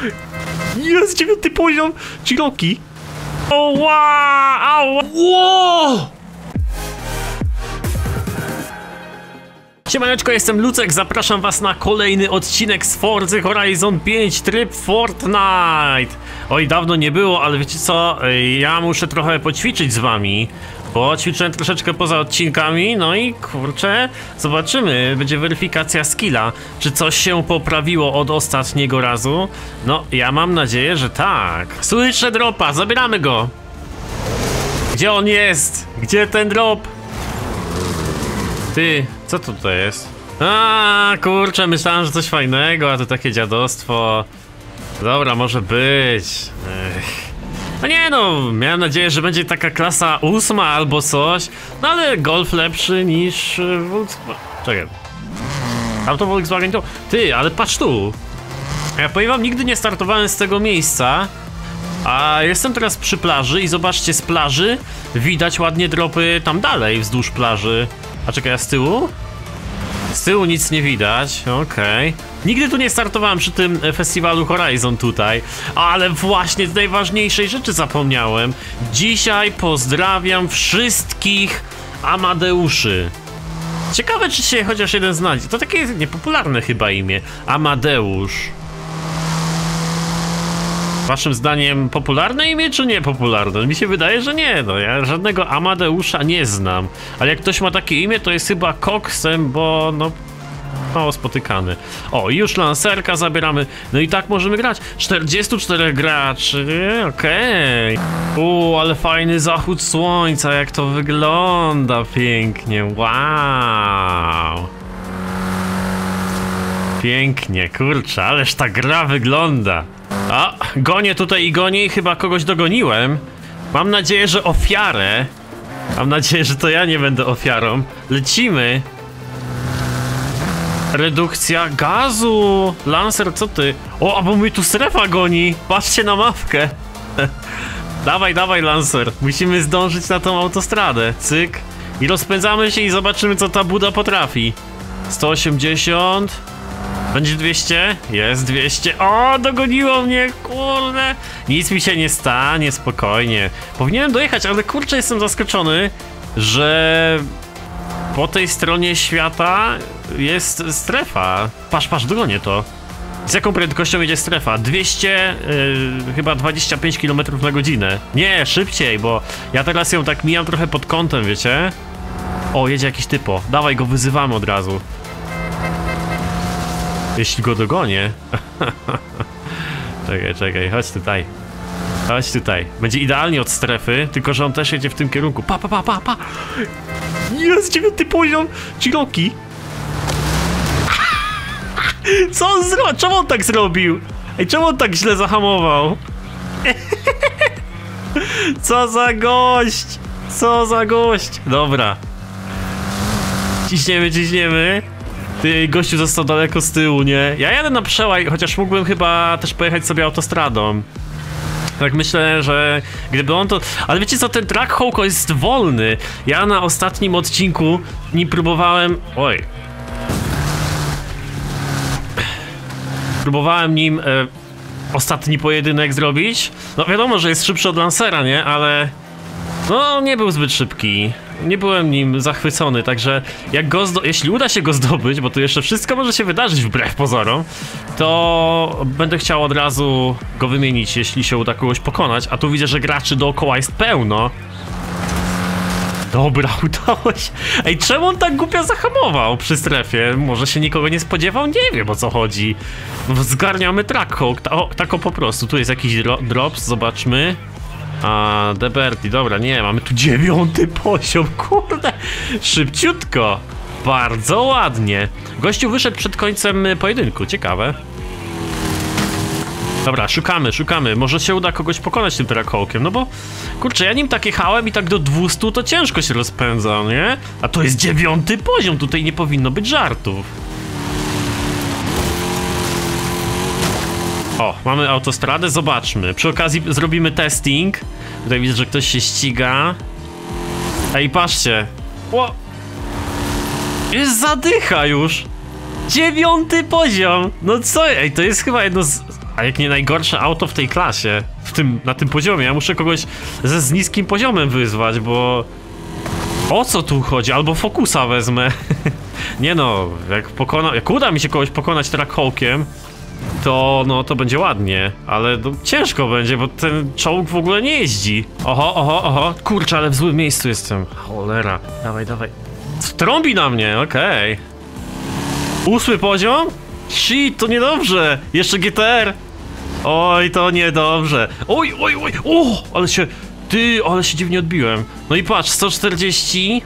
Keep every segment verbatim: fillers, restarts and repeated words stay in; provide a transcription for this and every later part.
Jest dziewiąty poziom! Ciroki! Oła! Ała! Ło! Siemaneczko, jestem Lucek, zapraszam was na kolejny odcinek z Forza Horizon pięć, tryb Fortnite. Oj, dawno nie było, ale wiecie co, ja muszę trochę poćwiczyć z wami, bo ćwiczyłem troszeczkę poza odcinkami, no i kurczę, zobaczymy, będzie weryfikacja skilla, czy coś się poprawiło od ostatniego razu. No, ja mam nadzieję, że tak. Słyszę dropa, zabieramy go. Gdzie on jest? Gdzie ten drop? Ty, co to tutaj jest? A, kurczę, myślałem, że coś fajnego, a to takie dziadostwo. Dobra, może być. Ech. No nie no, miałem nadzieję, że będzie taka klasa ósma albo coś. No ale Golf lepszy niż Volkswagen. Czekaj. Auto Volkswagen to... Ty, ale patrz tu. Ja powiem wam, nigdy nie startowałem z tego miejsca. A jestem teraz przy plaży i zobaczcie, z plaży widać ładnie dropy tam dalej, wzdłuż plaży. A czekaj, a z tyłu? Z tyłu nic nie widać, okej. Okay. Nigdy tu nie startowałem przy tym festiwalu Horizon tutaj, ale właśnie z najważniejszej rzeczy zapomniałem. Dzisiaj pozdrawiam wszystkich Amadeuszy. Ciekawe, czy się chociaż jeden znajdzie. To takie niepopularne chyba imię. Amadeusz. Waszym zdaniem popularne imię czy niepopularne? Mi się wydaje, że nie, no ja żadnego Amadeusza nie znam. Ale jak ktoś ma takie imię, to jest chyba koksem, bo no mało spotykany. O, już lancerka zabieramy. No i tak możemy grać. czterdziestu czterech graczy, okej. Okay. U, ale fajny zachód słońca, jak to wygląda pięknie, wow. Pięknie, kurczę, ależ ta gra wygląda. A, gonię tutaj i gonię i chyba kogoś dogoniłem. Mam nadzieję, że ofiarę. Mam nadzieję, że to ja nie będę ofiarą. Lecimy. Redukcja gazu. Lancer, co ty? O, a bo mnie tu strefa goni. Patrzcie na mapkę. Dawaj, dawaj, Lancer. Musimy zdążyć na tą autostradę. Cyk. I rozpędzamy się i zobaczymy, co ta buda potrafi. sto osiemdziesiąt. Będzie dwieście? Jest dwieście. O, dogoniło mnie, kurde. Nic mi się nie stanie, spokojnie. Powinienem dojechać, ale kurczę, jestem zaskoczony, że po tej stronie świata jest strefa. Patrz, patrz, dogonię to. Z jaką prędkością jedzie strefa? dwieście, yy, chyba dwadzieścia pięć kilometrów na godzinę. Nie, szybciej, bo ja teraz ją tak mijam trochę pod kątem, wiecie? O, jedzie jakiś typo. Dawaj go, wyzywamy od razu. Jeśli go dogonię. Czekaj, czekaj, chodź tutaj. Chodź tutaj. Będzie idealnie od strefy, tylko że on też jedzie w tym kierunku. Pa, pa, pa, pa, pa. Jest dziewiąty poziom. Ciroki. Co on zrobił? Czemu on tak zrobił? Ej, czemu on tak źle zahamował? Co za gość. Co za gość. Dobra. Ciśniemy, ciśniemy. Ty, gościu został daleko z tyłu, nie? Ja jadę na przełaj, chociaż mógłbym chyba też pojechać sobie autostradą. Tak myślę, że gdyby on to... Ale wiecie co, ten Trackhawk jest wolny. Ja na ostatnim odcinku nie próbowałem... Oj. Próbowałem nim e, ostatni pojedynek zrobić. No wiadomo, że jest szybszy od Lancera, nie? Ale... No, nie był zbyt szybki. Nie byłem nim zachwycony, także jak go zdo- jeśli uda się go zdobyć, bo tu jeszcze wszystko może się wydarzyć wbrew pozorom, to będę chciał od razu go wymienić, jeśli się uda kogoś pokonać, a tu widzę, że graczy dookoła jest pełno. Dobra, udało się. Ej, czemu on tak głupio zahamował przy strefie? Może się nikogo nie spodziewał? Nie wiem, o co chodzi. Zgarniamy Trackhawk, ta- o, tak o po prostu. Tu jest jakiś dro- drops, zobaczmy. A, Deberti, dobra, nie, mamy tu dziewiąty poziom, kurde, szybciutko, bardzo ładnie. Gościu wyszedł przed końcem pojedynku, ciekawe. Dobra, szukamy, szukamy, może się uda kogoś pokonać tym Trackhawkiem, no bo, kurczę, ja nim tak jechałem i tak do dwustu to ciężko się rozpędza, nie? A to jest dziewiąty poziom, tutaj nie powinno być żartów. O, mamy autostradę, zobaczmy. Przy okazji zrobimy testing. Tutaj widzę, że ktoś się ściga. Ej, patrzcie. O! Jest zadycha już. Dziewiąty poziom. No co? Ej, to jest chyba jedno z A jak nie najgorsze auto w tej klasie, w tym, na tym poziomie. Ja muszę kogoś ze z niskim poziomem wyzwać, bo... O co tu chodzi? Albo Focusa wezmę. Nie no, jak pokona... jak uda mi się kogoś pokonać Trackhawkiem, to no, to będzie ładnie. Ale no, ciężko będzie, bo ten czołg w ogóle nie jeździ. Oho, oho, oho. Kurczę, ale w złym miejscu jestem. Cholera. Dawaj, dawaj. Trąbi na mnie, okej. Okay. Ósmy poziom? Shit, to niedobrze. Jeszcze G T R. Oj, to niedobrze. Oj, oj, oj. O, ale się... Ty, ale się dziwnie odbiłem. No i patrz, sto czterdzieści.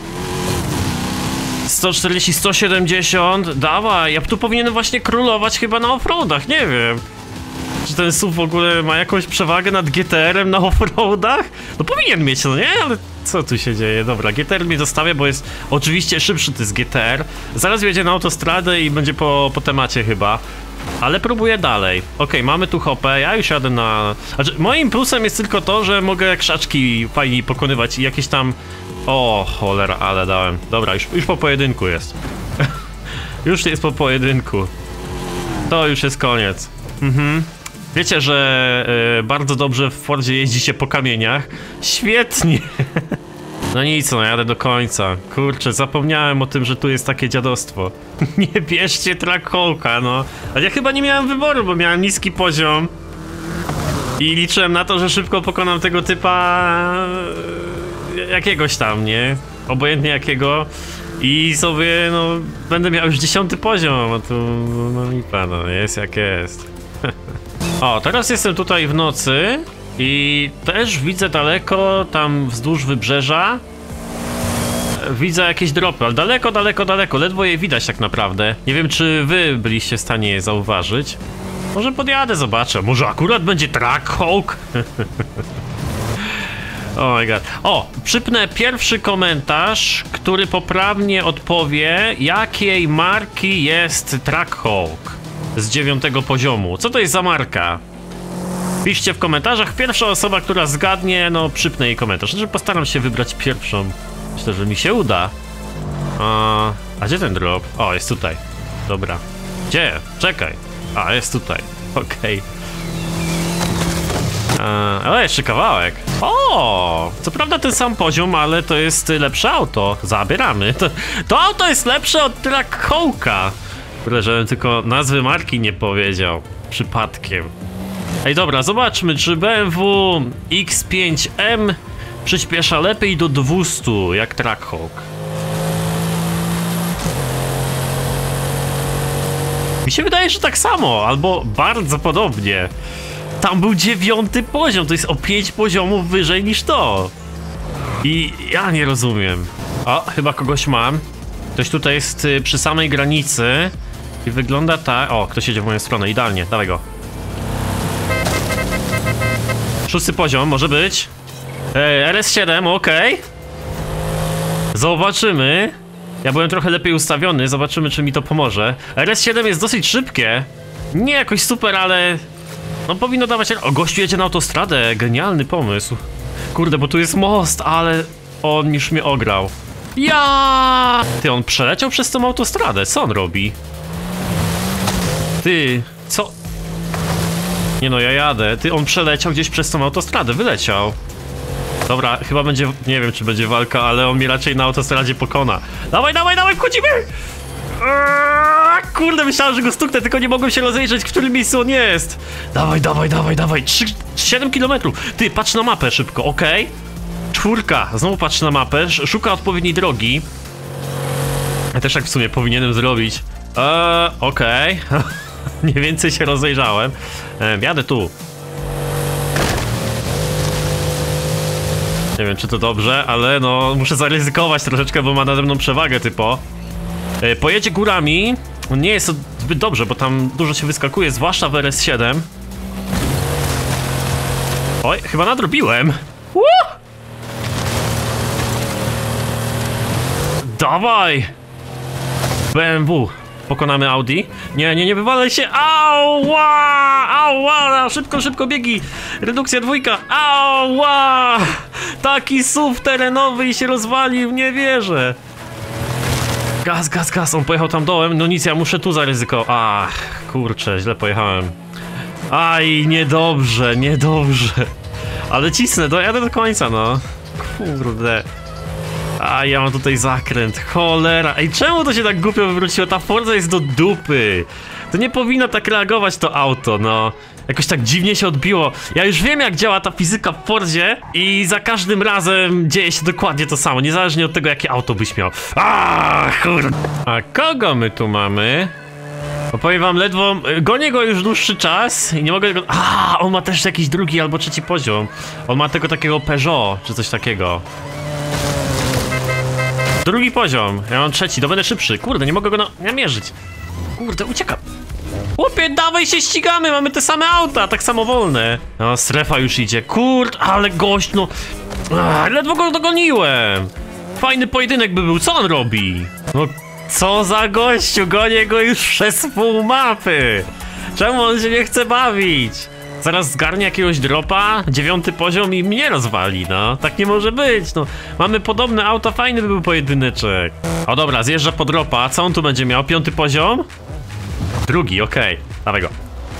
sto czterdzieści, sto siedemdziesiąt. Dawaj, ja tu powinienem właśnie królować chyba na offroadach, nie wiem. Czy ten S U V w ogóle ma jakąś przewagę nad G T R-em na offroadach? No powinien mieć, no nie? Ale co tu się dzieje? Dobra, G T R mi zostawia, bo jest oczywiście szybszy, to jest G T R. Zaraz wjedzie na autostradę i będzie po, po temacie chyba. Ale próbuję dalej. Okej, okay, mamy tu hopę, ja już jadę na... Znaczy, moim plusem jest tylko to, że mogę krzaczki fajnie pokonywać i jakieś tam... O, cholera, ale dałem. Dobra, już, już po pojedynku jest. Już jest po pojedynku. To już jest koniec. Mhm. Wiecie, że y, bardzo dobrze w Fordzie jeździ się po kamieniach? Świetnie! No nic, no jadę do końca. Kurczę, zapomniałem o tym, że tu jest takie dziadostwo. Nie bierzcie Trackhawka, no. Ale ja chyba nie miałem wyboru, bo miałem niski poziom. I liczyłem na to, że szybko pokonam tego typa... jakiegoś tam, nie? Obojętnie jakiego. I sobie, no, będę miał już dziesiąty poziom, a tu, no lipa, no, jest jak jest. O, teraz jestem tutaj w nocy i też widzę daleko, tam wzdłuż wybrzeża, widzę jakieś dropy, ale daleko, daleko, daleko, ledwo je widać tak naprawdę. Nie wiem, czy wy byliście w stanie je zauważyć. Może podjadę, zobaczę, może akurat będzie Trackhawk. Oh my god. O, przypnę pierwszy komentarz, który poprawnie odpowie, jakiej marki jest Trackhawk z dziewiątego poziomu. Co to jest za marka? Piszcie w komentarzach. Pierwsza osoba, która zgadnie, no przypnę jej komentarz. Znaczy, postaram się wybrać pierwszą. Myślę, że mi się uda. A, a gdzie ten drop? O, jest tutaj. Dobra. Gdzie? Czekaj. A, jest tutaj. Okej. Okay. Ale jeszcze kawałek. O, co prawda ten sam poziom, ale to jest lepsze auto. Zabieramy. To, to auto jest lepsze od Trackhawka. Kurde, żebym tylko nazwy marki nie powiedział. Przypadkiem. Ej, dobra, zobaczmy, czy B M W X pięć M przyspiesza lepiej do dwustu, jak Trackhawk. Mi się wydaje, że tak samo, albo bardzo podobnie. Tam był dziewiąty poziom, to jest o pięć poziomów wyżej niż to. I ja nie rozumiem. O, chyba kogoś mam. Ktoś tutaj jest y, przy samej granicy. I wygląda tak... O, ktoś jedzie w moją stronę, idealnie, dawaj go. Szósty poziom, może być. E, R S siedem, okej. Okay. Zobaczymy. Ja byłem trochę lepiej ustawiony, zobaczymy, czy mi to pomoże. R S siedem jest dosyć szybkie. Nie jakoś super, ale... No powinno dawać... O, gościu jedzie na autostradę, genialny pomysł. Kurde, bo tu jest most, ale... On już mnie ograł. Ja! Ty, on przeleciał przez tą autostradę, co on robi? Ty, co? Nie no, ja jadę. Ty, on przeleciał gdzieś przez tą autostradę, wyleciał. Dobra, chyba będzie... Nie wiem, czy będzie walka, ale on mnie raczej na autostradzie pokona. Dawaj, dawaj, dawaj, wchodzimy! Eee, kurde, myślałem, że go stuknę, tylko nie mogłem się rozejrzeć, w którym miejscu on jest. Dawaj, dawaj, dawaj, dawaj. trzy, siedem kilometrów. Ty, patrz na mapę szybko, okej? Okay? Czwórka, znowu patrz na mapę, szuka odpowiedniej drogi. Ja też tak w sumie powinienem zrobić. Eee, okej. Okay. Mniej więcej się rozejrzałem. Eee, jadę tu. Nie wiem, czy to dobrze, ale no muszę zaryzykować troszeczkę, bo ma nade mną przewagę typo. Eee, pojedzie górami. Nie jest to zbyt dobrze, bo tam dużo się wyskakuje, zwłaszcza w R S siedem. Oj, chyba nadrobiłem. Woo! Dawaj! B M W. Pokonamy Audi. Nie, nie, nie wywalaj się. Ała! Ała! Szybko, szybko biegi. Redukcja dwójka. Ała! Taki S U V terenowy i się rozwalił, nie wierzę. Gaz, gaz, gaz. On pojechał tam dołem. No nic, ja muszę tu zaryzykować. Ach, kurczę, źle pojechałem. Aj, niedobrze, niedobrze. Ale cisnę, dojadę do końca, no. Kurde. A ja mam tutaj zakręt, cholera. Ej, czemu to się tak głupio wywróciło? Ta Forza jest do dupy. To nie powinno tak reagować to auto, no. Jakoś tak dziwnie się odbiło. Ja już wiem, jak działa ta fizyka w Forzie i za każdym razem dzieje się dokładnie to samo, niezależnie od tego, jakie auto byś miał. A, kurde. A kogo my tu mamy? Bo powiem wam, ledwo... Gonię go już dłuższy czas i nie mogę go... A, on ma też jakiś drugi albo trzeci poziom. On ma tego takiego Peugeot, czy coś takiego. Drugi poziom, ja mam trzeci, to będę szybszy. Kurde, nie mogę go na... namierzyć. Kurde, uciekam. Chłopie, dawaj się ścigamy, mamy te same auta, tak samo wolne. No, strefa już idzie, kurde, ale gość, no... Ach, ledwo go dogoniłem. Fajny pojedynek by był, co on robi? No, co za gościu, gonię go już przez pół mapy. Czemu on się nie chce bawić? Zaraz zgarnie jakiegoś dropa, dziewiąty poziom i mnie rozwali, no. Tak nie może być, no. Mamy podobne auto, fajny by był pojedyneczek. O dobra, zjeżdża po dropa, co on tu będzie miał? Piąty poziom? Drugi, okej. Okay. Dawaj go.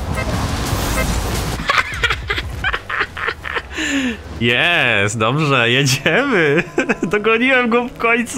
Jest, dobrze, jedziemy. Dogoniłem go w końcu.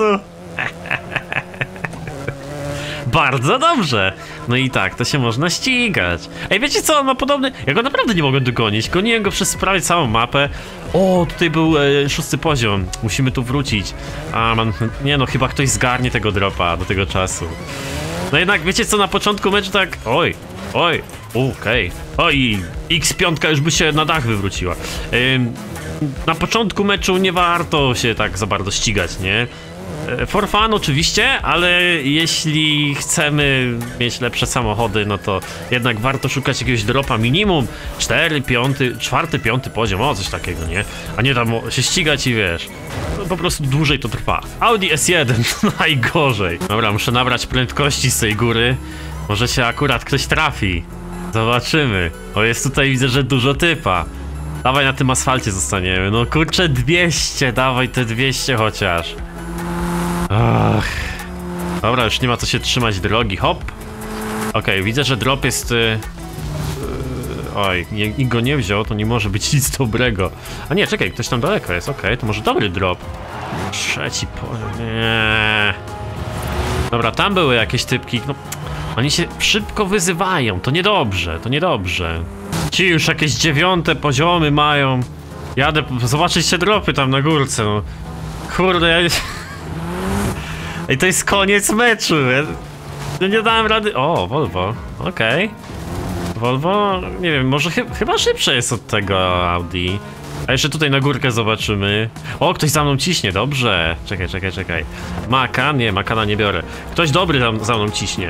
Bardzo dobrze. No i tak, to się można ścigać. Ej, wiecie co, on ma podobny... Ja go naprawdę nie mogłem dogonić. Goniłem go przez prawie całą mapę. O, tutaj był e, szósty poziom. Musimy tu wrócić. A, man... Nie no, chyba ktoś zgarnie tego dropa do tego czasu. No jednak, wiecie co, na początku meczu tak... Oj, oj, okej. Okay. Oj, X pięć już by się na dach wywróciła. Ym, na początku meczu nie warto się tak za bardzo ścigać, nie? For fun oczywiście, ale jeśli chcemy mieć lepsze samochody, no to jednak warto szukać jakiegoś dropa minimum cztery, piąty, czwarty, piąty poziom, o coś takiego, nie? A nie tam się ścigać i wiesz, no po prostu dłużej to trwa. Audi S jeden, najgorzej. Dobra, muszę nabrać prędkości z tej góry, może się akurat ktoś trafi. Zobaczymy. O, jest tutaj, widzę, że dużo typa. Dawaj, na tym asfalcie zostaniemy, no kurczę, dwieście, dawaj te dwieście chociaż. Ach. Dobra, już nie ma co się trzymać drogi, hop. Okej, okay, widzę, że drop jest... Yy, yy, oj, nikt go nie wziął, to nie może być nic dobrego. A nie, czekaj, ktoś tam daleko jest, okej, okay, to może dobry drop. Trzeci po... Nie. Dobra, tam były jakieś typki, no... Oni się szybko wyzywają, to niedobrze, to niedobrze. Ci już jakieś dziewiąte poziomy mają. Jadę zobaczyć te dropy tam na górce, no. Kurde, ja... Ej, to jest koniec meczu, ja nie dałem rady... O, Volvo, okej. Okay. Volvo, nie wiem, może chy chyba szybsze jest od tego Audi. A jeszcze tutaj na górkę zobaczymy. O, ktoś za mną ciśnie, dobrze. Czekaj, czekaj, czekaj. Makan? Nie, Makana nie biorę. Ktoś dobry tam za mną ciśnie.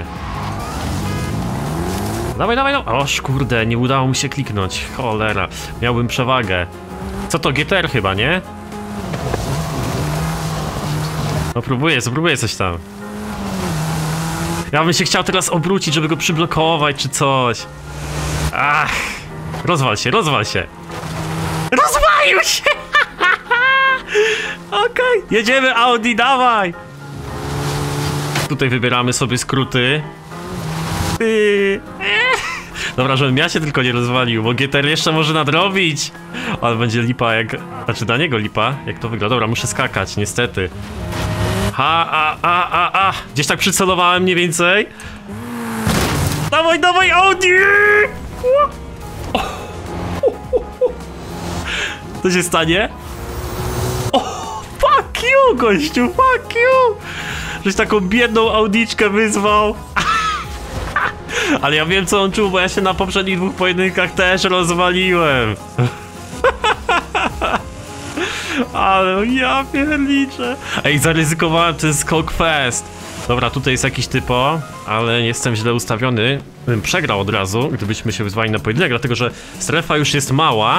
Dawaj, dawaj, dawaj. Oż kurde, nie udało mi się kliknąć. Cholera, miałbym przewagę. Co to, G T R chyba, nie? No próbuję, spróbuję coś tam. Ja bym się chciał teraz obrócić, żeby go przyblokować czy coś. Ach, rozwal się, rozwal się. Rozwalił się! Okej, okay. Jedziemy Audi, dawaj! Tutaj wybieramy sobie skróty. Dobra, żebym ja się tylko nie rozwalił, bo G T R jeszcze może nadrobić. Ale będzie lipa jak... Znaczy dla niego lipa, jak to wygląda. Dobra, muszę skakać, niestety. Ha, a, a, a, a. Gdzieś tak przycelowałem mniej więcej. Dawaj, dawaj, Audi! Co się stanie? O, fuck you, gościu, fuck you! Żeś taką biedną Audiczkę wyzwał. Ale ja wiem, co on czuł, bo ja się na poprzednich dwóch pojedynkach też rozwaliłem. Ale ja pierniczę. Ej, zaryzykowałem ten skok fest. Dobra, tutaj jest jakiś typo, ale jestem źle ustawiony. Bym przegrał od razu, gdybyśmy się wyzwali na pojedynek, dlatego że strefa już jest mała.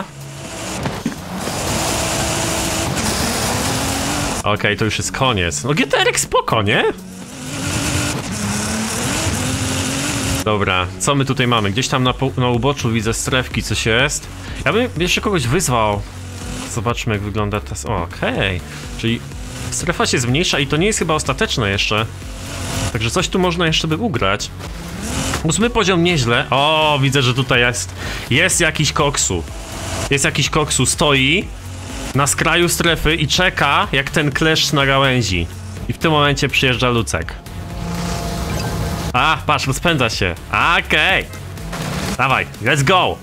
Okej, okay, to już jest koniec. No G T R spoko, nie? Dobra, co my tutaj mamy? Gdzieś tam na, na uboczu widzę strefki, coś jest. Ja bym jeszcze kogoś wyzwał. Zobaczmy, jak wygląda ta... Okej, okay. Czyli strefa się zmniejsza i to nie jest chyba ostateczne jeszcze. Także coś tu można jeszcze by ugrać. Ósmy poziom nieźle. O, widzę, że tutaj jest, jest jakiś koksu. Jest jakiś koksu, stoi na skraju strefy i czeka, jak ten kleszcz na gałęzi. I w tym momencie przyjeżdża Lucek. A, patrz, rozpędza się. Okej. Okay. Dawaj, let's go.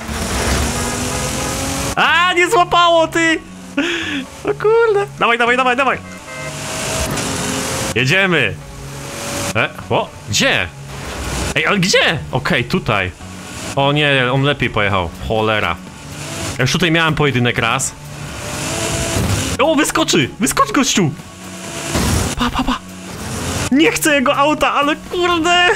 A, nie złapało, ty! O kurde. Dawaj, dawaj, dawaj, dawaj. Jedziemy. E, o, gdzie? Ej, ale gdzie? Okej, okay, tutaj. O nie, on lepiej pojechał. Cholera. Ja już tutaj miałem pojedynek raz. O, wyskoczy! Wyskocz, gościu! Pa, pa, pa! Nie chcę jego auta, ale kurde!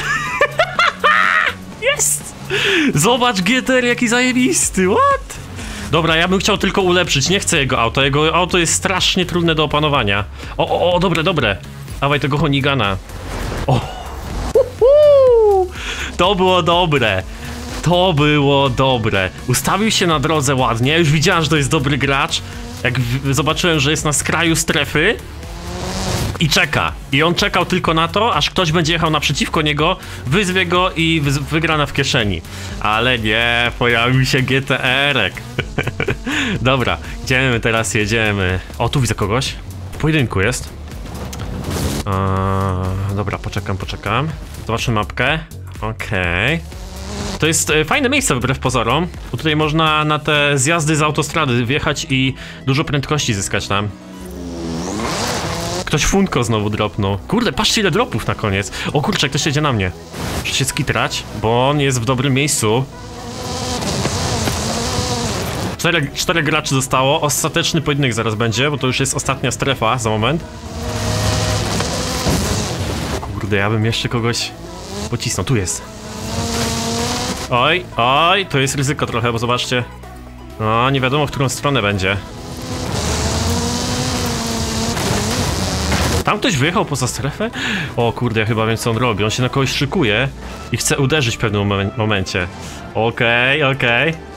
Jest! Zobacz, G T R jaki zajebisty, what? Dobra, ja bym chciał tylko ulepszyć, nie chcę jego auta. Jego auto jest strasznie trudne do opanowania. O, o, o, dobre, dobre. Dawaj tego Honigana. O! Uhu! To było dobre. To było dobre. Ustawił się na drodze ładnie. Już widziałem, że to jest dobry gracz. Jak zobaczyłem, że jest na skraju strefy i czeka. I on czekał tylko na to, aż ktoś będzie jechał naprzeciwko niego, wyzwie go i wygrana w kieszeni. Ale nie, pojawił się G T R-ek. Dobra, gdzie my teraz jedziemy? O, tu widzę kogoś. W pojedynku jest. Eee, dobra, poczekam, poczekam. Zobaczmy mapkę. Okej. Okay. To jest e, fajne miejsce wbrew pozorom, bo tutaj można na te zjazdy z autostrady wjechać i dużo prędkości zyskać tam. Ktoś funko znowu dropnął. Kurde, patrzcie ile dropów na koniec. O kurczę, ktoś jedzie na mnie. Muszę się skitrać, bo on jest w dobrym miejscu. Czterech, czterech graczy zostało. Ostateczny pojedynek zaraz będzie, bo to już jest ostatnia strefa za moment. Kurde, ja bym jeszcze kogoś pocisnął. Tu jest. Oj, oj, to jest ryzyko trochę, bo zobaczcie. No, nie wiadomo, w którą stronę będzie. Tam ktoś wyjechał poza strefę? O kurde, ja chyba wiem, co on robi. On się na kogoś szykuje i chce uderzyć w pewnym momen momencie. Okej, okay, okej. Okay.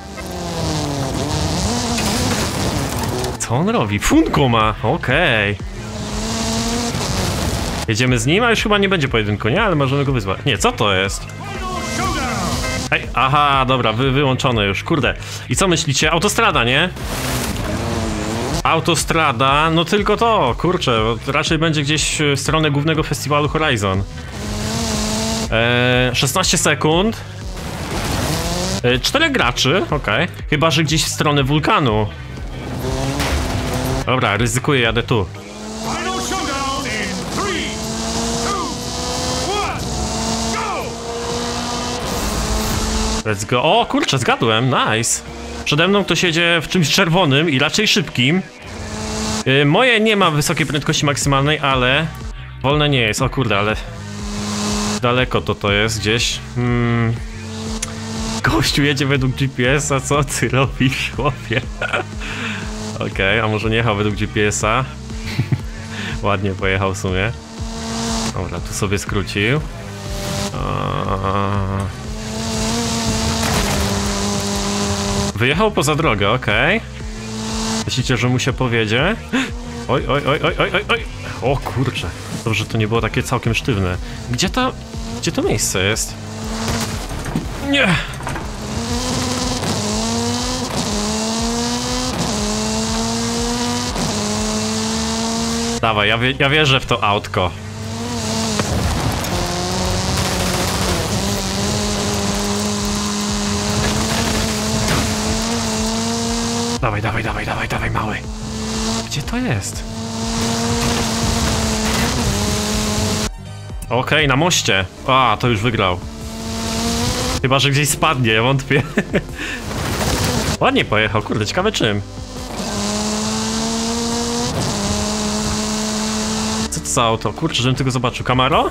Co on robi? Funko ma, okej. Okay. Jedziemy z nim, a już chyba nie będzie pojedynku, nie? Ale możemy go wyzwać. Nie, co to jest? Ej, aha, dobra, wy, wyłączone już, kurde. I co myślicie? Autostrada, nie? Autostrada, no tylko to, kurczę, raczej będzie gdzieś w stronę głównego festiwalu Horizon. Eee, szesnaście sekund. Eee, czterech graczy, okej. Okay. Chyba że gdzieś w stronę wulkanu. Dobra, ryzykuję, jadę tu. Let's go. O kurczę, zgadłem, nice. Przede mną ktoś jedzie w czymś czerwonym i raczej szybkim. Yy, moje nie ma wysokiej prędkości maksymalnej, ale wolne nie jest. O kurde, ale daleko to to jest gdzieś. Hmm. Gościu jedzie według G P S-a, co ty robisz, chłopie? Okej, okay, a może nie jechał według G P S-a? Ładnie pojechał w sumie. Dobra, tu sobie skrócił. A... Wyjechał poza drogę, okej. Okay. Myślicie, że mu się powiedzie? Oj, oj, oj, oj, oj, oj, oj. O kurczę. Dobrze, to nie było takie całkiem sztywne. Gdzie to... Gdzie to miejsce jest? Nie! Dawaj, ja, wie, ja wierzę w to autko. Dawaj, dawaj, dawaj, dawaj, dawaj, mały. Gdzie to jest? Okej, okay, na moście. A, to już wygrał. Chyba że gdzieś spadnie, ja wątpię. Ładnie pojechał, kurde, ciekawe czym. Co to za auto? Kurczę, żebym tego zobaczył. Camaro?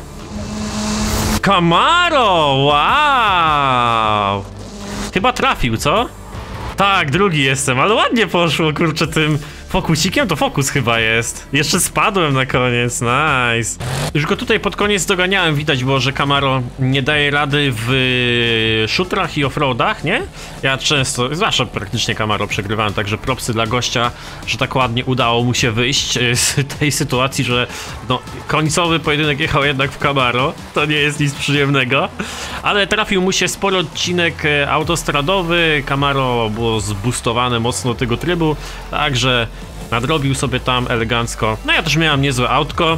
Camaro! Wow! Chyba trafił, co? Tak, drugi jestem, ale ładnie poszło, kurczę, tym Fokusikiem? To fokus chyba jest. Jeszcze spadłem na koniec, nice. Już go tutaj pod koniec doganiałem, widać było, że Camaro nie daje rady w szutrach i offroadach, nie? Ja często, zwłaszcza praktycznie Camaro przegrywałem, także propsy dla gościa, że tak ładnie udało mu się wyjść z tej sytuacji, że no, końcowy pojedynek jechał jednak w Camaro. To nie jest nic przyjemnego, ale trafił mu się spory odcinek autostradowy, Camaro było zboostowane mocno do tego trybu, także nadrobił sobie tam elegancko. No ja też miałem niezłe autko.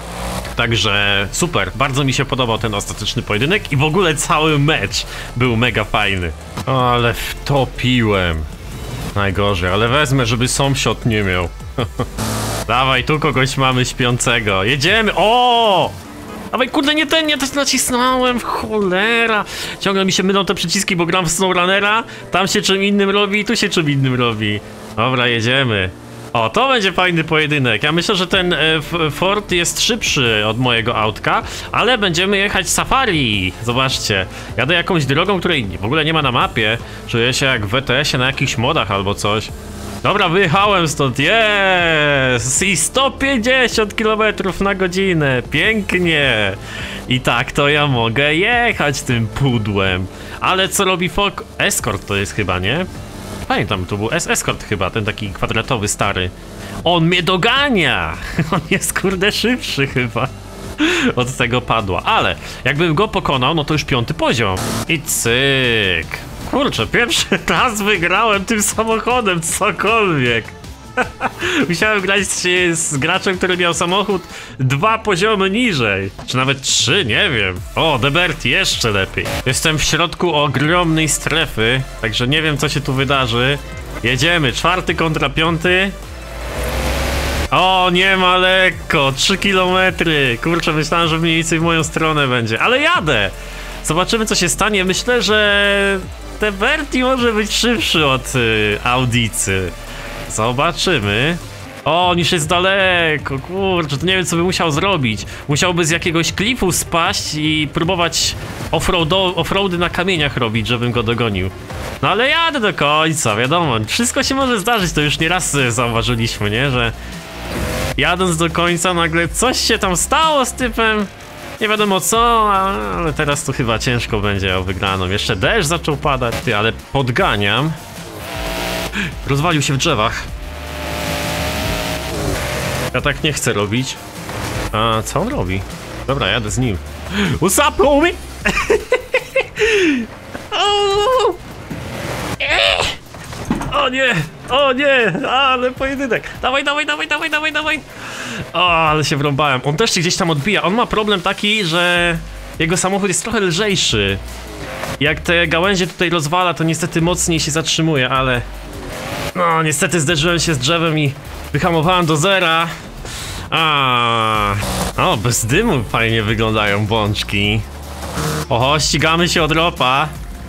Także super, bardzo mi się podobał ten ostateczny pojedynek i w ogóle cały mecz był mega fajny. O, ale wtopiłem. Najgorzej, ale wezmę, żeby sąsiad nie miał. Dawaj, tu kogoś mamy śpiącego. Jedziemy, o! Dawaj, kurde, nie ten, nie ten nacisnąłem, cholera. Ciągle mi się mylą te przyciski, bo gram w SnowRunnera. Tam się czym innym robi, tu się czym innym robi. Dobra, jedziemy. O, to będzie fajny pojedynek. Ja myślę, że ten e, Ford jest szybszy od mojego autka, ale będziemy jechać safari. Zobaczcie, jadę jakąś drogą, której w ogóle nie ma na mapie. Czuję się jak w W T S ie na jakichś modach albo coś. Dobra, wyjechałem stąd, jest! I sto pięćdziesiąt kilometrów na godzinę, pięknie! I tak to ja mogę jechać tym pudłem. Ale co robi Fok? Escort to jest chyba, nie? Pamiętam, to był S-Escort chyba, ten taki kwadratowy, stary. On mnie dogania! On jest kurde szybszy chyba. Od tego padła, ale jakbym go pokonał, no to już piąty poziom. I cyk. Kurczę, pierwszy raz wygrałem tym samochodem, cokolwiek. Musiałem grać z, z graczem, który miał samochód dwa poziomy niżej. Czy nawet trzy, nie wiem. O, Deberti, jeszcze lepiej. Jestem w środku ogromnej strefy, także nie wiem, co się tu wydarzy. Jedziemy, czwarty kontra piąty. O, nie ma lekko, trzy kilometry. Kurczę, myślałem, że mniej więcej w moją stronę będzie, ale jadę. Zobaczymy, co się stanie. Myślę, że Deberti może być szybszy od y, Audicy. Zobaczymy. O, on już jest daleko, kurczę, to nie wiem, co by musiał zrobić. Musiałby z jakiegoś klifu spaść i próbować offroady na kamieniach robić, żebym go dogonił. No ale jadę do końca, wiadomo, wszystko się może zdarzyć, to już nieraz zauważyliśmy, nie, że jadąc do końca nagle coś się tam stało z typem. Nie wiadomo co, ale teraz to chyba ciężko będzie o wygraną. Jeszcze deszcz zaczął padać, ty, ale podganiam. Rozwalił się w drzewach. Ja tak nie chcę robić. A co on robi? Dobra, jadę z nim. Usapnął mi! O nie! O nie! Ale pojedynek! Dawaj, dawaj, dawaj, dawaj, dawaj, dawaj! O, ale się wrąbałem. On też się gdzieś tam odbija. On ma problem taki, że jego samochód jest trochę lżejszy. Jak te gałęzie tutaj rozwala, to niestety mocniej się zatrzymuje, ale... No, niestety zderzyłem się z drzewem i wyhamowałem do zera. A, o, bez dymu fajnie wyglądają bączki. Oho, ścigamy się od ropa.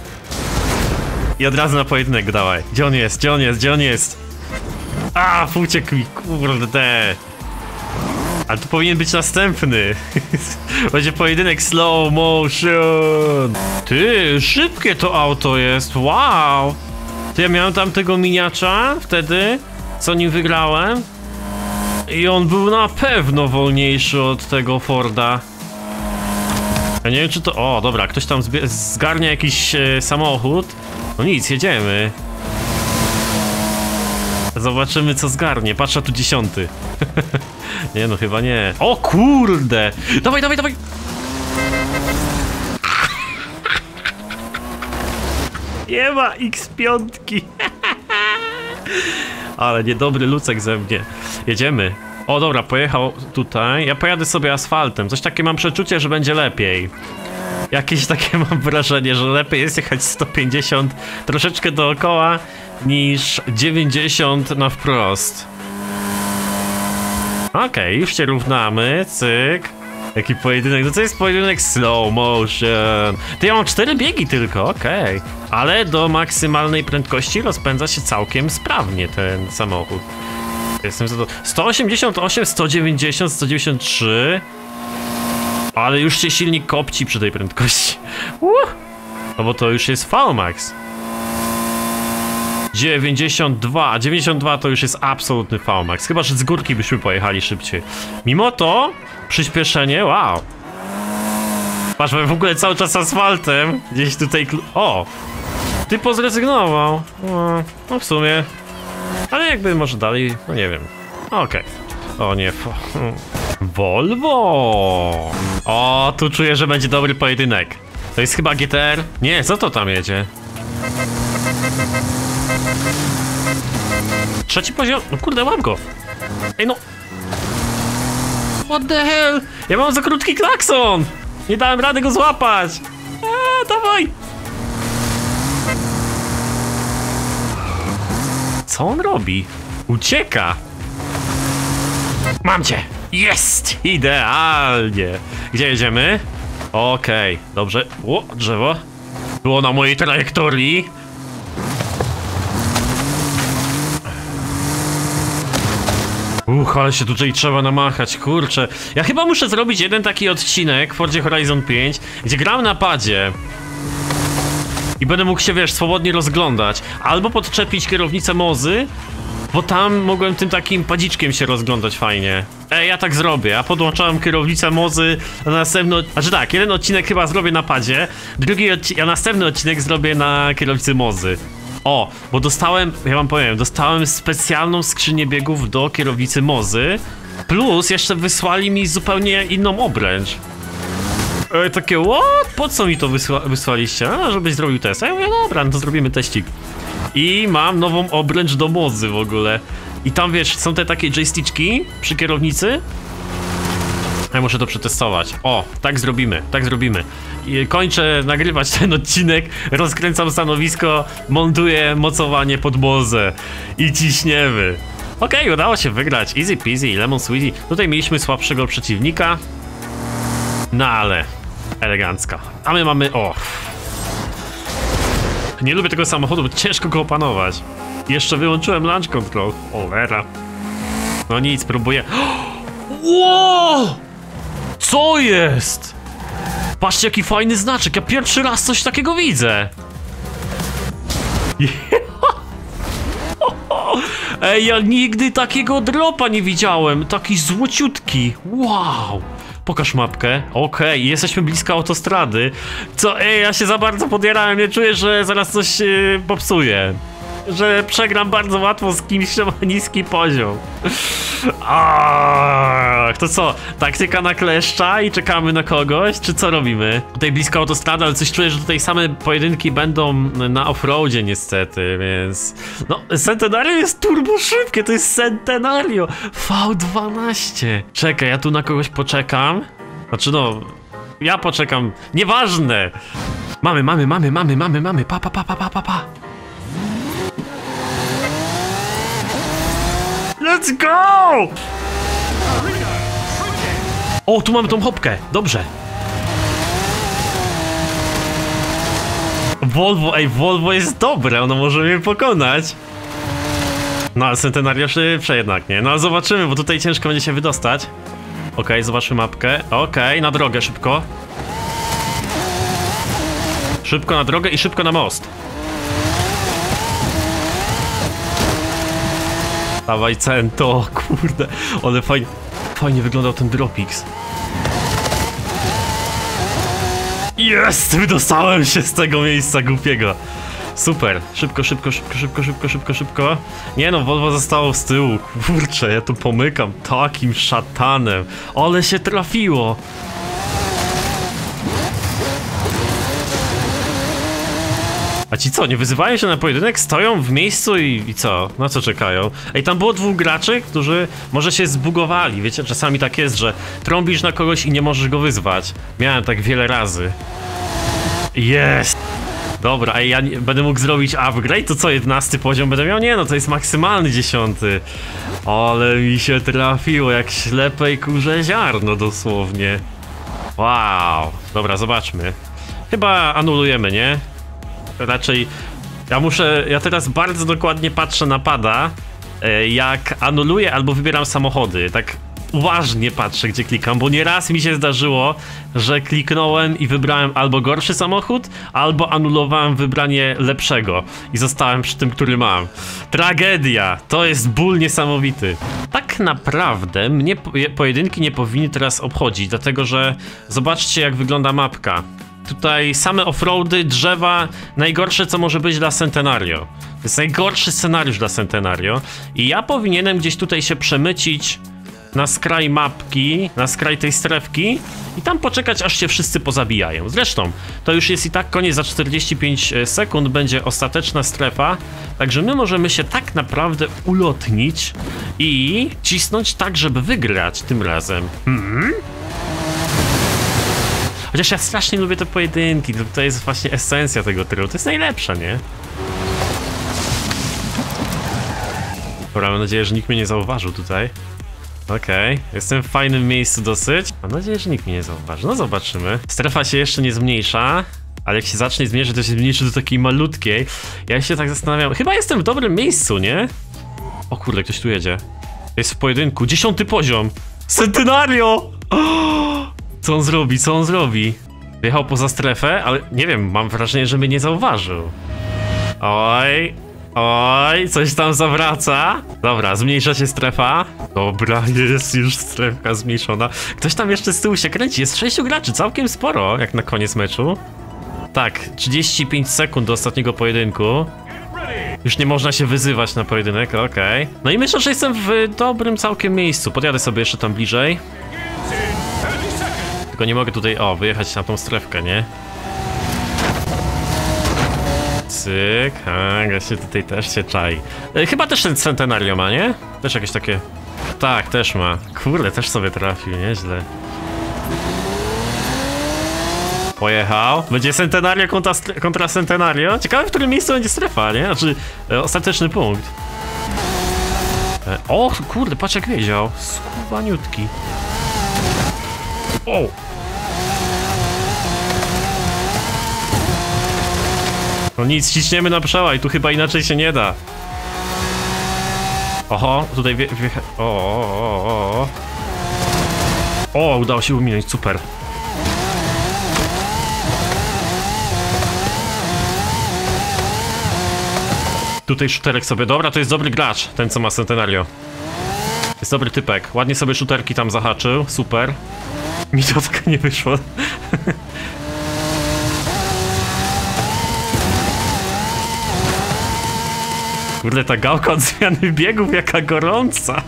I od razu na pojedynek dawaj. Gdzie on jest? Gdzie on jest? Gdzie on jest? A, uciekł mi, kurde. Ale tu powinien być następny. Będzie pojedynek slow motion. Ty, szybkie to auto jest, wow. To ja miałem tam tego miniacza wtedy, co nim wygrałem. I on był na pewno wolniejszy od tego Forda. Ja nie wiem, czy to... O, dobra, ktoś tam zgarnia jakiś e, samochód. No nic, jedziemy. Zobaczymy, co zgarnie. Patrzę, tu dziesiąty. Nie, no chyba nie. O kurde! Dawaj, dawaj, dawaj! Nie ma X pięć. Ale niedobry lucek ze mnie. Jedziemy. O dobra, pojechał tutaj. Ja pojadę sobie asfaltem. Coś takie mam przeczucie, że będzie lepiej. Jakieś takie mam wrażenie, że lepiej jest jechać sto pięćdziesiąt troszeczkę dookoła niż dziewięćdziesiąt na wprost. Okej, okay, już się równamy. Cyk. Jaki pojedynek? No to jest pojedynek slow motion. To ja mam cztery biegi tylko, okej. Okay. Ale do maksymalnej prędkości rozpędza się całkiem sprawnie ten samochód. Jestem za to. sto osiemdziesiąt osiem, sto dziewięćdziesiąt, sto dziewięćdziesiąt trzy. Ale już się silnik kopci przy tej prędkości. Uh! No bo to już jest V max. dziewięćdziesiąt dwa, dziewięćdziesiąt dwa to już jest absolutny V max, chyba że z górki byśmy pojechali szybciej. Mimo to, przyspieszenie, wow. Patrz, w ogóle cały czas asfaltem, gdzieś tutaj, o! Typo zrezygnował, no, no w sumie, ale jakby może dalej, no nie wiem, okej. Okay. O nie, Volvo! O, tu czuję, że będzie dobry pojedynek. To jest chyba G T R? Nie, co to tam jedzie? Trzeci poziom? No kurde, mam go! Ej no! What the hell? Ja mam za krótki klakson! Nie dałem rady go złapać! Eee, dawaj! Co on robi? Ucieka! Mam cię! Jest! Idealnie! Gdzie jedziemy? Okej, okay, dobrze. O, drzewo. Było na mojej trajektorii. Uch, ale się tutaj trzeba namachać, kurczę. Ja chyba muszę zrobić jeden taki odcinek w Forzie Horizon pięć, gdzie gram na padzie. I będę mógł się, wiesz, swobodnie rozglądać. Albo podczepić kierownicę Mozy, bo tam mogłem tym takim padziczkiem się rozglądać fajnie. Ej, ja tak zrobię, ja podłączałem kierownicę Mozy, a następny... Znaczy tak, jeden odcinek chyba zrobię na padzie, drugi odcinek, a następny odcinek zrobię na kierownicy Mozy. O, bo dostałem, ja wam powiem, dostałem specjalną skrzynię biegów do kierownicy Mozy, plus jeszcze wysłali mi zupełnie inną obręcz. Ej, takie, what? Po co mi to wysła wysłaliście? A, żebyś zrobił test. A ja mówię, dobra, no to zrobimy teścik. I mam nową obręcz do Mozy w ogóle. I tam, wiesz, są te takie joysticzki przy kierownicy. Ja muszę to przetestować. O, tak zrobimy, tak zrobimy. I kończę nagrywać ten odcinek, rozkręcam stanowisko, montuję mocowanie pod Mozę i ciśniemy. Okej, okay, udało się wygrać, easy peasy, lemon squeezy. Tutaj mieliśmy słabszego przeciwnika. No ale, elegancko. A my mamy, o. Nie lubię tego samochodu, bo ciężko go opanować. Jeszcze wyłączyłem launch control. Olera. No nic, próbuję. Wow! Co jest? Patrzcie, jaki fajny znaczek. Ja pierwszy raz coś takiego widzę. Ej, ja nigdy takiego dropa nie widziałem. Taki złociutki. Wow. Pokaż mapkę. Okej, okay, jesteśmy blisko autostrady. Co? Ej, ja się za bardzo podjarałem. Nie czuję, że zaraz coś yy, popsuję. Że przegram bardzo łatwo z kimś, kto ma niski poziom. Aaaa, to co? Taktyka na kleszcza i czekamy na kogoś? Czy co robimy? Tutaj blisko autostrady, ale coś czuję, że tutaj same pojedynki będą na offroadzie niestety, więc... No, Centenario jest turbo szybkie, to jest Centenario V dwanaście. Czekaj, ja tu na kogoś poczekam. Znaczy no, ja poczekam, nieważne. Mamy, mamy, mamy, mamy, mamy, mamy, pa, pa, pa, pa, pa, pa, pa. Let's go! O, tu mamy tą hopkę, dobrze. Volvo, ej, Volvo jest dobre, ono może mnie pokonać. No, ale Centenario szybsze jednak, nie? No, ale zobaczymy, bo tutaj ciężko będzie się wydostać. Okej, okay, zobaczmy mapkę. Okej, okay, na drogę szybko. Szybko na drogę i szybko na most. Dawaj Cento, kurde, ale fajnie, fajnie wyglądał ten Dropix. Jest! Wydostałem się z tego miejsca głupiego. Super, szybko, szybko, szybko, szybko, szybko, szybko, szybko. Nie no, Volvo zostało z tyłu, kurczę, ja tu pomykam takim szatanem. Ale się trafiło. A ci co, nie wyzywają się na pojedynek? Stoją w miejscu i, i co? Na co czekają? Ej, tam było dwóch graczy, którzy może się zbugowali. Wiecie, czasami tak jest, że trąbisz na kogoś i nie możesz go wyzwać. Miałem tak wiele razy. Jest! Dobra, ej, ja nie, będę mógł zrobić upgrade? To co, jedenasty poziom będę miał? Nie no, to jest maksymalny dziesiąty. Ale mi się trafiło, jak ślepej kurze ziarno dosłownie. Wow. Dobra, zobaczmy. Chyba anulujemy, nie? Raczej ja muszę, ja teraz bardzo dokładnie patrzę na pada, jak anuluję albo wybieram samochody, tak uważnie patrzę, gdzie klikam, bo nieraz mi się zdarzyło, że kliknąłem i wybrałem albo gorszy samochód, albo anulowałem wybranie lepszego i zostałem przy tym, który mam. Tragedia! To jest ból niesamowity. Tak naprawdę mnie pojedynki nie powinny teraz obchodzić, dlatego że zobaczcie, jak wygląda mapka. Tutaj same offroady, drzewa, najgorsze co może być dla Centenario. To jest najgorszy scenariusz dla Centenario i ja powinienem gdzieś tutaj się przemycić na skraj mapki, na skraj tej strefki i tam poczekać, aż się wszyscy pozabijają. Zresztą, to już jest i tak koniec, za czterdzieści pięć sekund będzie ostateczna strefa, także my możemy się tak naprawdę ulotnić i cisnąć tak, żeby wygrać tym razem. Hmm? Chociaż ja strasznie lubię te pojedynki, to jest właśnie esencja tego trybu, to jest najlepsze, nie? Dobra, mam nadzieję, że nikt mnie nie zauważył tutaj. Okej, okay. Jestem w fajnym miejscu dosyć. Mam nadzieję, że nikt mnie nie zauważy. No zobaczymy. Strefa się jeszcze nie zmniejsza, ale jak się zacznie zmniejszyć, to się zmniejszy do takiej malutkiej. Ja się tak zastanawiam, chyba jestem w dobrym miejscu, nie? O kurde, ktoś tu jedzie. Jest w pojedynku, dziesiąty poziom. Centenario! Co on zrobi, co on zrobi? Wjechał poza strefę, ale nie wiem, mam wrażenie, że mnie nie zauważył. Oj, oj, coś tam zawraca. Dobra, zmniejsza się strefa. Dobra, jest już strefka zmniejszona. Ktoś tam jeszcze z tyłu się kręci, jest sześciu graczy, całkiem sporo, jak na koniec meczu. Tak, trzydzieści pięć sekund do ostatniego pojedynku. Już nie można się wyzywać na pojedynek, okej. Okay. No i myślę, że jestem w dobrym całkiem miejscu. Podjadę sobie jeszcze tam bliżej. Tylko nie mogę tutaj, o, wyjechać na tą strefkę, nie? Cyk, a, właśnie tutaj też się czai. E, chyba też ten Centenario ma, nie? Też jakieś takie... Tak, też ma. Kurde, też sobie trafił, nieźle. Pojechał. Będzie Centenario kontra, kontra Centenario. Ciekawe, w którym miejscu będzie strefa, nie? Znaczy, e, ostateczny punkt. E, o, kurde, patrz jak wiedział. Skubaniutki. O! No nic, ciśniemy na przełaj, tu chyba inaczej się nie da. Oho, tutaj wie... wie o, o, o, o. O, udało się uminąć, super. Tutaj shooterek sobie, dobra, to jest dobry gracz, ten co ma Centenario. Jest dobry typek, ładnie sobie shooterki tam zahaczył, super. Mi to tak nie wyszło. Kurde, ta gałka od zmiany biegów, jaka gorąca.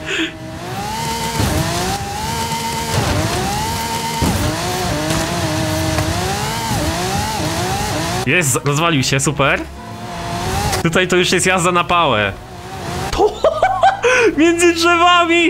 Jest, rozwalił się, super. Tutaj to już jest jazda na pałę. To między drzewami!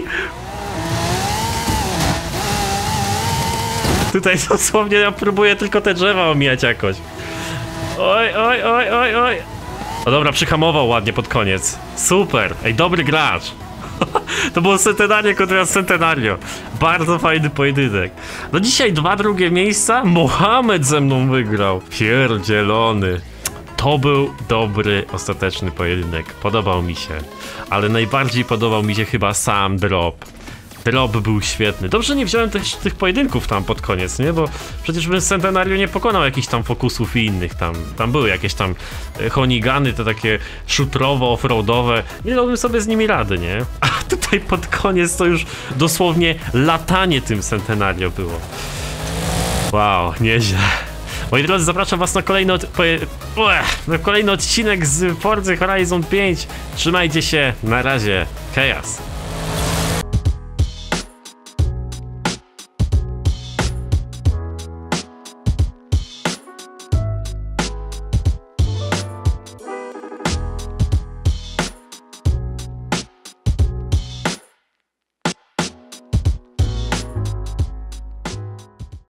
Tutaj dosłownie ja próbuję tylko te drzewa omijać jakoś. Oj, oj, oj, oj, oj. No dobra, przyhamował ładnie pod koniec. Super, ej, dobry gracz. To było Centenario kontra Centenario. Bardzo fajny pojedynek. No dzisiaj dwa drugie miejsca. Mohamed ze mną wygrał. Pierdzielony. To był dobry, ostateczny pojedynek. Podobał mi się. Ale najbardziej podobał mi się chyba sam drop. Drop był świetny. Dobrze nie wziąłem tych, tych pojedynków tam pod koniec, nie? Bo przecież bym Centenario nie pokonał jakichś tam fokusów i innych tam. Tam były jakieś tam honigany, te takie shooterowo, offroadowe. Nie dałbym sobie z nimi rady, nie? A tutaj pod koniec to już dosłownie latanie tym Centenario było. Wow, nieźle. Moi drodzy, zapraszam was na kolejny, od... na kolejny odcinek z Forza Horizon pięć. Trzymajcie się, na razie, Chaos.